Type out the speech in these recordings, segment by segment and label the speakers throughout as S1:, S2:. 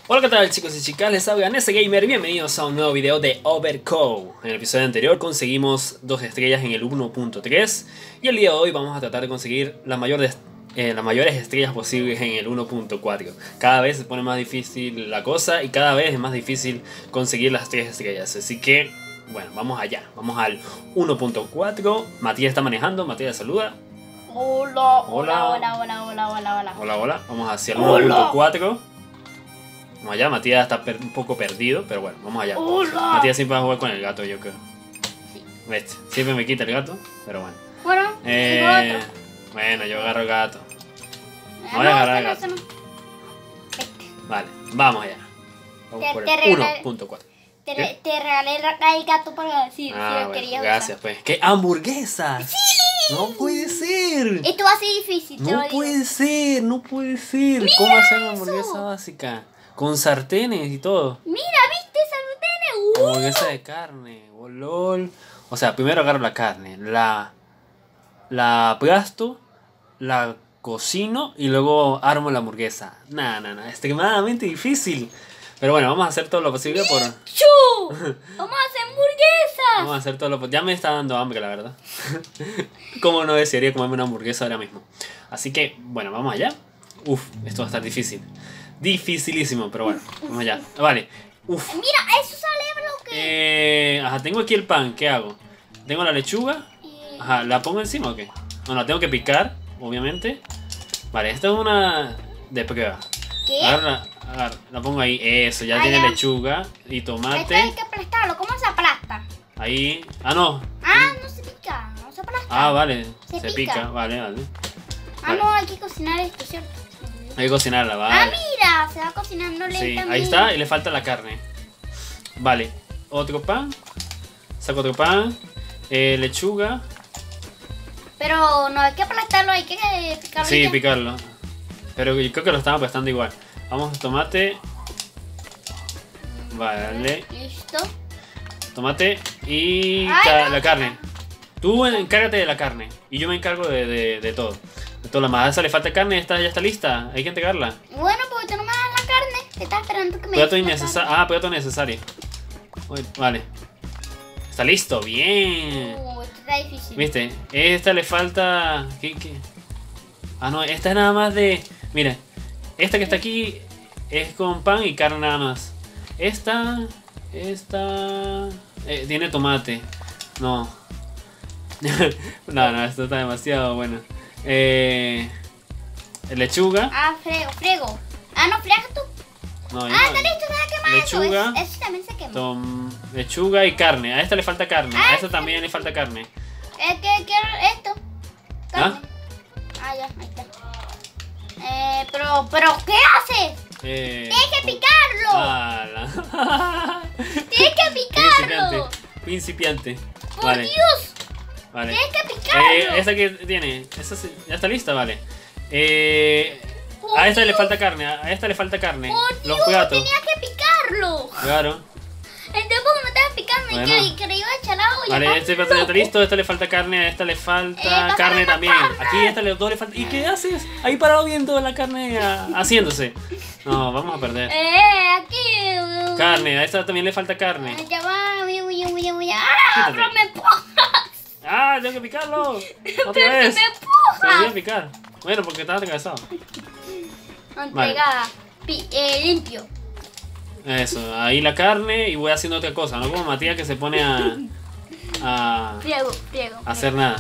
S1: Hola, ¿qué tal, chicos y chicas? Les habla Nese Gamer, bienvenidos a un nuevo video de Overcooked. En el episodio anterior conseguimos 2 estrellas en el 1.3 y el día de hoy vamos a tratar de conseguir las mayores estrellas posibles en el 1.4. Cada vez se pone más difícil la cosa y cada vez es más difícil conseguir las 3 estrellas. Así que, bueno, vamos allá. Vamos al 1.4. Matías está manejando, Matías saluda.
S2: Hola,
S1: Hola.
S2: hola, hola, hola, hola, hola.
S1: Hola, hola. Vamos hacia el
S2: Hola.
S1: 1.4. Vamos allá, Matías está un poco perdido, pero bueno, vamos allá.
S2: Hola.
S1: Matías siempre va a jugar con el gato, yo creo. ¿Ves? Siempre me quita el gato, pero bueno.
S2: Bueno, tengo otro.
S1: Bueno, yo agarro el gato.
S2: No,
S1: Voy a agarrar el
S2: este
S1: gato.
S2: no.
S1: Vale, vamos allá. Vamos por
S2: Te
S1: el
S2: regalé-
S1: 1.4.
S2: Te regalé el gato para decir si lo
S1: Bueno,
S2: querías
S1: gracias, pues. ¡Qué hamburguesas! ¡Sí! ¡No puede ser!
S2: usar. Esto va a ser difícil, te lo
S1: No
S2: digo.
S1: puede ser, no puede ser. ¿Cómo hacer una hamburguesa básica? Con sartenes y todo.
S2: Mira, ¿viste esa sartén?
S1: Hamburguesa de carne, oh, lol. O sea, primero agarro la carne, la aplasto, la cocino y luego armo la hamburguesa. Nada, extremadamente difícil. Pero bueno, vamos a hacer todo lo posible por...
S2: ¡Chu! ¡Vamos a hacer hamburguesas!
S1: Vamos a hacer todo lo posible. Ya me está dando hambre, la verdad. ¿Cómo no desearía comerme una hamburguesa ahora mismo? Así que, bueno, vamos allá. Uf, esto va a estar difícil. Dificilísimo, pero bueno, vamos allá. Vale. Uf.
S2: Mira, eso sale lo que...
S1: Ajá, tengo aquí el pan, ¿qué hago? Tengo la lechuga. Ajá, ¿la pongo encima o qué? No, la tengo que picar, obviamente. Vale, esta es una de prueba.
S2: ¿Qué?
S1: Agarra, la pongo ahí. Eso, ya
S2: Ah,
S1: tiene
S2: ya.
S1: lechuga y
S2: Esto hay
S1: tomate.
S2: que aplastarlo. ¿Cómo se aplasta?
S1: Ahí. Ah, no.
S2: Ah, no se pica, no se aplasta.
S1: Ah, vale.
S2: Se
S1: Se
S2: pica.
S1: pica. Vale.
S2: Ah, no, hay que cocinar esto, ¿cierto?
S1: Hay que cocinarla,
S2: Ah,
S1: vale.
S2: mira, se va cocinando
S1: Sí,
S2: lentamente.
S1: ahí está y le falta la carne. Vale. Otro pan. Saco otro pan. Lechuga.
S2: Pero no hay que aplastarlo, hay que picarlo.
S1: Sí,
S2: ya.
S1: picarlo. Pero yo creo que lo están aplastando igual. Vamos, tomate. Vale.
S2: Listo.
S1: Tomate y
S2: Ay, no,
S1: la carne. Tú encárgate de la carne y yo me encargo de todo. De todo lo más. A esa le falta carne, esta ya está lista. Hay que entregarla.
S2: Bueno, porque tú no me das la carne. Te estás esperando que me
S1: Plato
S2: des la
S1: innecesario.
S2: carne.
S1: Ah, plato necesario. Uy, vale. Está listo, bien.
S2: Esto está difícil.
S1: ¿Viste? Esta le falta... ¿Qué? Ah, no, esta es nada más de... Mira, esta que está aquí es con pan y carne nada más. Esta... tiene tomate. No. No, esto está demasiado bueno. Lechuga.
S2: Ah, frego. Ah, no, friega tú.
S1: No, yo
S2: Ah,
S1: no.
S2: está listo, se va a quemar
S1: Lechuga.
S2: eso. Eso también se quema.
S1: Lechuga y carne. A esta le falta carne. A
S2: Ah,
S1: esta también le falta carne.
S2: Es que quiero esto. Carne. Ah, ya, ahí está. Pero, ¿qué haces? Tienes que picarlo. Tienes que picarlo.
S1: Principiante.
S2: Por
S1: Vale.
S2: Dios.
S1: Vale.
S2: Tienes que picarlo.
S1: Esa que tiene. Esa ya está lista, vale. A esta le falta carne. A esta le falta carne.
S2: Por
S1: Los
S2: Dios,
S1: platos.
S2: tenías que picarlo.
S1: Claro.
S2: Entonces, ¿por qué me estabas picando?
S1: Bueno.
S2: Y que le iba a echar agua.
S1: Vale, este plato ya está listo. A esta le falta carne. A esta le falta
S2: pásame
S1: carne
S2: la
S1: también.
S2: carne.
S1: Aquí a esta le dos le falta. ¿Y qué haces? Ahí parado viendo la carne haciéndose. No, vamos a perder.
S2: Aquí.
S1: Carne, a esta también le falta carne.
S2: Ya va, voy. ¡Ah!
S1: Quítate.
S2: ¡Pero me empujas!
S1: ¡Ah, tengo que picarlo! ¡Otra
S2: ¡Pero
S1: vez!
S2: me
S1: Se me olvidó
S2: empujas!
S1: picar. Bueno, porque estaba atravesado.
S2: Entregada. Limpio.
S1: Eso, ahí la carne y voy haciendo otra cosa, no como Matías que se pone a
S2: Friego.
S1: hacer nada.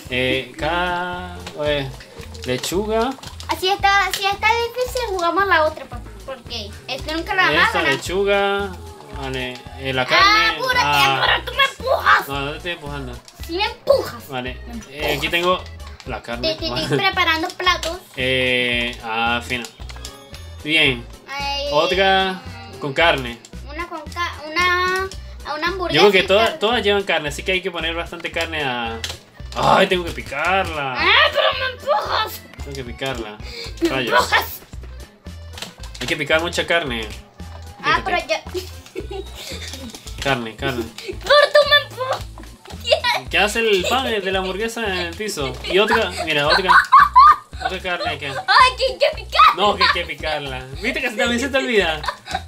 S1: Lechuga,
S2: Si está difícil, jugamos la otra. Porque esto nunca la vamos a
S1: esta
S2: ganar.
S1: lechuga, vale, la carne.
S2: Apúrate, tú me empujas.
S1: No te estoy empujando.
S2: Si me empujas.
S1: Vale, aquí tengo la carne.
S2: Te estoy preparando platos.
S1: Fina. Bien,
S2: Ay,
S1: otra con carne.
S2: Una hamburguesa.
S1: Yo creo que todas llevan carne, así que hay que poner bastante carne a... ¡Ay, tengo que picarla!
S2: Pero me empujas.
S1: Tengo que picarla.
S2: Me
S1: Rayos.
S2: empujas.
S1: Hay que picar mucha carne.
S2: Pero
S1: Quítate.
S2: yo.
S1: Carne.
S2: Pero tú me empujas.
S1: ¿Qué hace el pan de la hamburguesa en el piso? Y otra, mira, otra carne que...
S2: Ay, que hay que picar.
S1: No, que hay que picarla. ¿Viste que también se te olvida?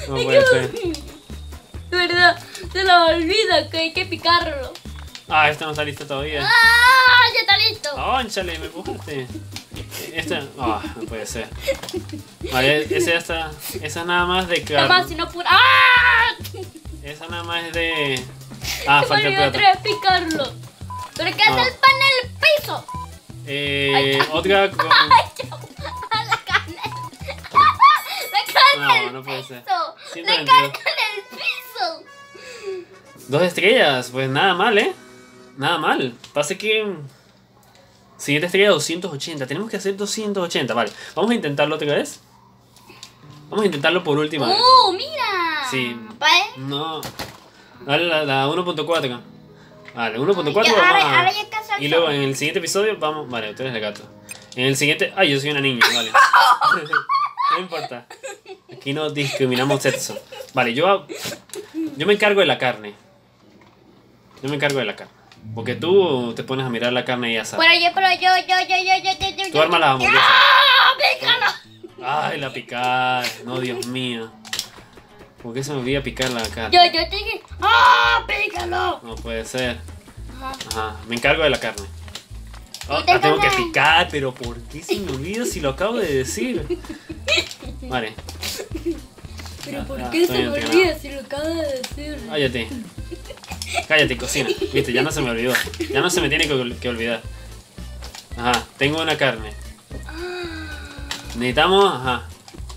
S1: No puede ser.
S2: De verdad, se lo olvida que hay que picarlo.
S1: Ah, esto no está listo todavía.
S2: ¡Ah! Ya está listo.
S1: ¡Cónchale! Me empujaste. Esta. Ah, no puede ser. Vale, esa ya está. Esa es nada más de
S2: Además,
S1: carne.
S2: si no pura. ¡Ah!
S1: Esa nada más es de. Ah,
S2: Se me
S1: falta el
S2: olvidó
S1: plato.
S2: otra vez picarlo. ¿Pero qué hace
S1: No.
S2: el pan en el piso?
S1: Otra con.
S2: ¡Ay, chao! La carne. La carne
S1: No,
S2: en el
S1: no puede ser.
S2: piso. La
S1: 122.
S2: carne en el piso.
S1: 2 estrellas, pues nada mal, ¿eh? Nada mal. Pasa que. Siguiente estrella 280. Tenemos que hacer 280, vale. Vamos a intentarlo otra vez. Vamos a intentarlo por última vez.
S2: Mira.
S1: Sí.
S2: ¿Vale?
S1: No. Dale la 1.4. Vale, 1.4
S2: Ya,
S1: vamos
S2: ahora
S1: a...
S2: ya casó el
S1: Y luego
S2: sol.
S1: en el siguiente episodio vamos... Vale, tú eres el gato. En el siguiente... Ay, yo soy una niña, vale. No importa. Aquí no discriminamos sexo. Vale, yo me encargo de la carne. Yo me encargo de la carne. Porque tú te pones a mirar la carne y asar.
S2: Pero yo.
S1: Tú armas las hamburguesas.
S2: ¡Ah! ¡Pícalo!
S1: Ay, la picar. No, Dios mío. ¿Por qué se me olvida picar la carne?
S2: Yo te dije. ¡Ah! ¡Pícalo!
S1: No puede ser.
S2: Ajá.
S1: Ajá, me encargo de la carne. Oh,
S2: Y te
S1: la tengo que
S2: toca-
S1: picar, pero ¿por qué se me olvida si lo acabo de decir? Vale.
S2: Pero
S1: Ya,
S2: ¿por
S1: ya,
S2: qué
S1: estoy
S2: se me
S1: entrenado.
S2: olvida si lo acabo de decir?
S1: Cállate. Cállate, cocina. Viste, ya no se me olvidó. Ya no se me tiene que olvidar. Ajá, tengo una carne. Necesitamos, ajá.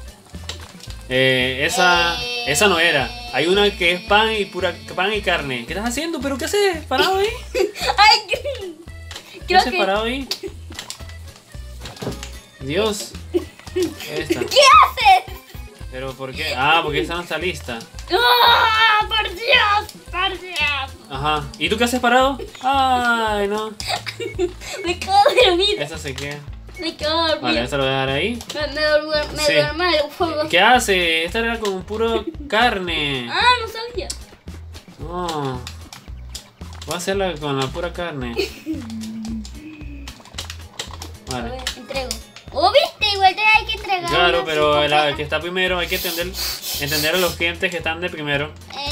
S1: Esa no era. Hay una que es pan y pura pan y carne. ¿Qué estás haciendo? ¿Pero qué haces? ¿Parado ahí?
S2: Ay,
S1: ¿Qué
S2: creo
S1: haces
S2: que.
S1: parado ahí? Dios. Esta.
S2: ¿Qué haces?
S1: ¿Pero por qué? Ah, porque esa no está lista.
S2: ¡Ah! ¡Por Dios! ¡Por Dios!
S1: Ajá. ¿Y tú qué haces parado? Ay, no.
S2: Me cago de dormir.
S1: Esa se queda.
S2: Me cago de
S1: Vale,
S2: dormir.
S1: esa lo voy a dejar ahí.
S2: Me
S1: Sí.
S2: duermo en el fuego.
S1: ¿Qué hace? Esta era con puro carne.
S2: Ah, no sabía.
S1: No. Voy a hacerla con la pura carne.
S2: A
S1: Vale.
S2: ver, entrego. Oh, viste, igual te hay que entregar.
S1: Claro,
S2: una
S1: pero
S2: cinco
S1: la
S2: pelas.
S1: que está primero hay que entender a los clientes que están de primero.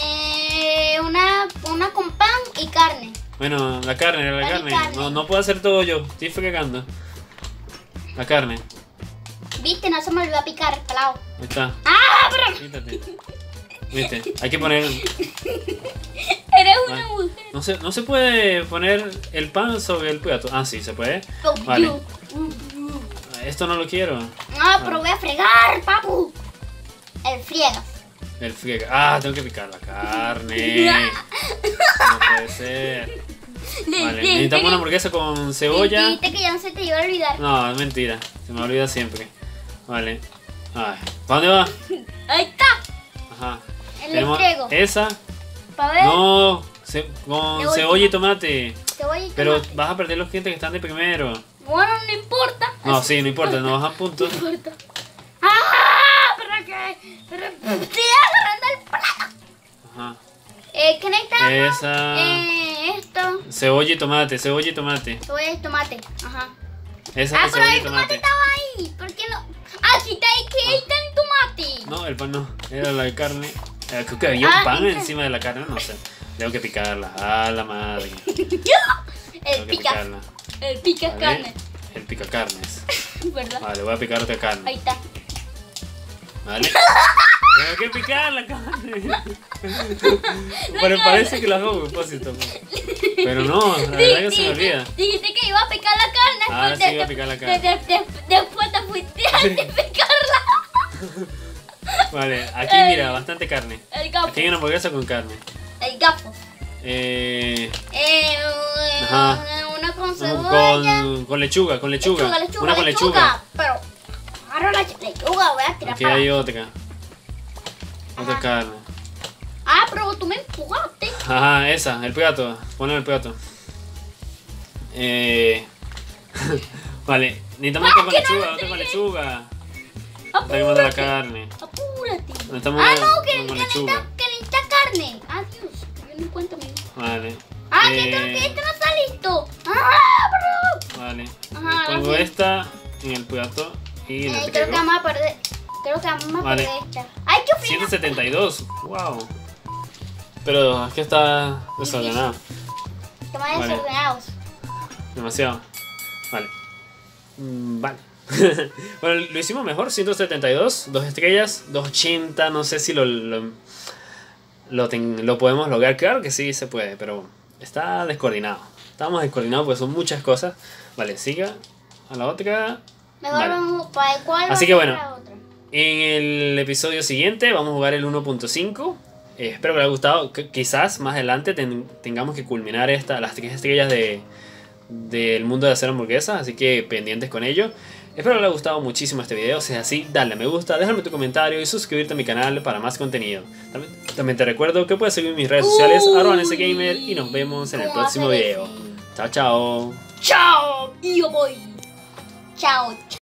S2: Una con pan y carne.
S1: Bueno, la carne, la
S2: Pan y
S1: carne.
S2: carne.
S1: No, no puedo hacer todo yo. Estoy fregando. La carne.
S2: Viste, no se me olvidó picar, pelado.
S1: Ahí está.
S2: ¡Ah, pero!
S1: Quítate. Viste, hay que poner.
S2: Eres una
S1: Vale.
S2: mujer.
S1: No se puede poner el pan sobre el plato. Ah, sí, se puede.
S2: Oh,
S1: Vale.
S2: you.
S1: Esto no lo quiero.
S2: Ah, pero voy a fregar, papu. El friegas.
S1: El friega. Ah, tengo que picar la carne. No puede ser. Vale, necesitamos una hamburguesa con cebolla.
S2: Dijiste que ya no se te iba a olvidar.
S1: No, es mentira. Se me olvida siempre. Vale. Ay. ¿Para dónde va?
S2: Ahí está.
S1: Ajá.
S2: El
S1: Tenemos
S2: entrego.
S1: esa.
S2: Pa' ver.
S1: No, con
S2: Cebolla.
S1: cebolla y tomate.
S2: Cebolla y
S1: Pero
S2: tomate.
S1: vas a perder los clientes que están de primero.
S2: Bueno, no importa.
S1: No, sí, no importa, nos bajan puntos.
S2: No importa. ¡Ah! ¿Pero qué? Pero estoy agarrando el plato.
S1: Ajá.
S2: ¿Qué necesitamos?
S1: Esa.
S2: Esto.
S1: Cebolla y tomate, cebolla y tomate.
S2: Cebolla y tomate. Ajá.
S1: Esa
S2: Ah,
S1: es
S2: pero
S1: cebolla y
S2: el tomate
S1: tomate.
S2: estaba ahí. ¿Por qué no? Ah, sí, está ahí. ¿Qué está el tomate?
S1: No, el pan no. Era la carne. Creo que había un
S2: Ah,
S1: pan
S2: mira.
S1: encima de la carne, no sé. Tengo que picarla. Ah, la madre.
S2: El
S1: Tengo que
S2: pica.
S1: picarla.
S2: El pica
S1: Vale.
S2: carne.
S1: El pica carnes.
S2: ¿Verdad?
S1: Vale, voy a picar otra carne.
S2: Ahí está.
S1: Vale. Tengo que picar la carne. Pero parece que lo hago a propósito. Pero no, la verdad que se me olvida.
S2: Dijiste que iba a picar la carne.
S1: Ah,
S2: después
S1: sí, iba a picar la carne.
S2: Después te fuiste a picarla.
S1: Vale, aquí mira, bastante carne.
S2: El gafo.
S1: Aquí hay una hamburguesa con carne.
S2: El gafo.
S1: Ajá.
S2: Una con cebolla.
S1: Con lechuga, con lechuga.
S2: Lechuga,
S1: Una con lechuga.
S2: Pero agarro la lechuga, voy a tirar
S1: Aquí
S2: para
S1: hay
S2: abajo.
S1: otra. Otra
S2: Ajá.
S1: carne.
S2: Ah, pero tú me empujaste.
S1: Ajá, esa, el plato. Ponle el plato. Vale, necesitamos otra con
S2: que no
S1: lechuga,
S2: me
S1: otra con
S2: entregué.
S1: lechuga. Está quemando la carne.
S2: Apúrate.
S1: Necesitamos
S2: Ah,
S1: una
S2: no, que
S1: con
S2: necesita,
S1: lechuga.
S2: que necesita carne. Adiós. Yo no cuento mi.
S1: Vale.
S2: Ah, que esto no está listo. Ah, bro.
S1: Vale.
S2: Ajá,
S1: Le pongo
S2: ahora sí.
S1: esta en el plato y le
S2: Creo que
S1: entrego.
S2: vamos a perder. Creo que vamos a
S1: Vale.
S2: perder esta. ¡Ay, enchufe.
S1: 172. Wow. Pero es que está desordenado.
S2: Estamos
S1: Vale.
S2: desordenados.
S1: Demasiado. Vale. Vale. Bueno, lo hicimos mejor. 172. 2 estrellas. 280. No sé si lo podemos lograr. Claro que sí se puede. Pero está descoordinado. Estamos descoordinados porque son muchas cosas. Vale, siga a la otra.
S2: Mejor
S1: Vale.
S2: vamos para el cual.
S1: Así que
S2: vamos
S1: bueno.
S2: a la otra.
S1: En el episodio siguiente vamos a jugar el 1.5. Espero que les haya gustado. Quizás más adelante tengamos que culminar las 3 estrellas del mundo de hacer hamburguesas. Así que pendientes con ello. Espero que les haya gustado muchísimo este video. Si es así, dale a me gusta, déjame tu comentario y suscribirte a mi canal para más contenido. También te recuerdo que puedes seguirme en mis redes sociales, @NSGamer, y nos vemos en el
S2: ¿Cómo
S1: próximo
S2: hacer
S1: video.
S2: eso?
S1: Chao, chao.
S2: Chao. Y yo voy. Chao.